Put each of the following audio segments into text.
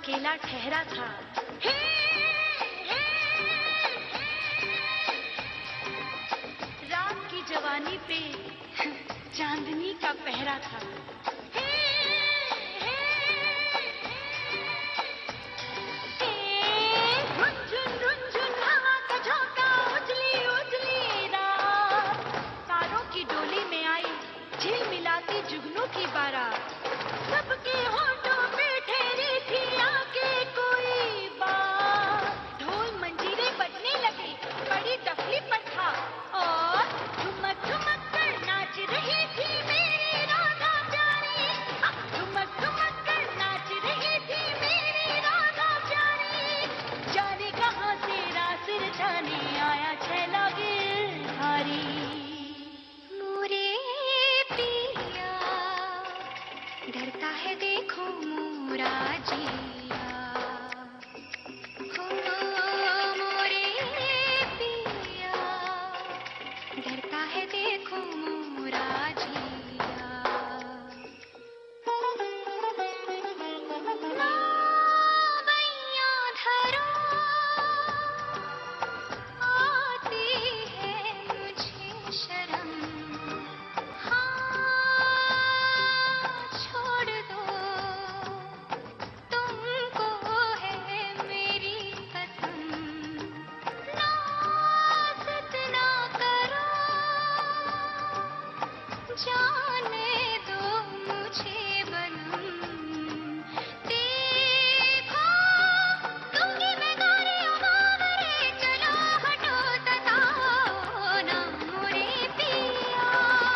अकेला ठहरा था। रात की जवानी पे चांदनी का पहरा था। रुंझुन हवा का झोंका, उजली उजली रात, तारों की डोली में आई झिलमिलाती जुगनू की बारात। सबके होठों पे ठहरी थी आके कोई बात। ढोल मंजीरे बजने लगे, बड़ी डफली पर था और ठुमक ठुमक कर नाच रही थी मेरी राधा प्यारी। ठुमक ठुमक कर नाच रही थी मेरी राधा प्यारी। जाने कहाँ से रास रचाने आया छैला गिरधारी। मोरे पिया डरता है देखो मोरा जिया। हो मोरे पिया डरता है देखो मोरा जिया। नावैया धरो आती है मुझे शर्म। छोड़ दो तुमको है मेरी कसम। नाज़ इतना करो, जाने दो मुझे बलम। देखो दूंगी मैं गारे बावरे, चलो हटो सताओ ना मोरे पिया।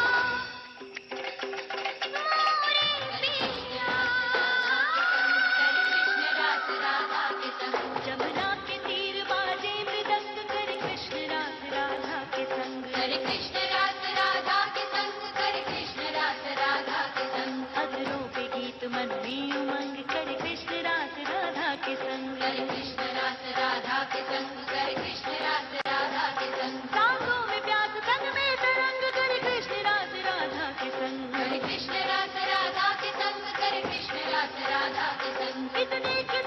जमुना के तीर बाजे मृदंग, करे कृष्ण रास राधा के संग। करे कृष्ण रास राधा के संग, करे कृष्ण रास राधा के संग। अधरों पे गीत मन में उमंग, करे कृष्ण रास राधा के संग। करे कृष्ण रास राधा के संग, करे कृष्ण रास राधा के संग। सांसों में प्यास संग में तरंग, करे कृष्ण रास राधा के संग। करे कृष्ण रास राधा के संग, करे कृष्ण रास राधा के संग। इतने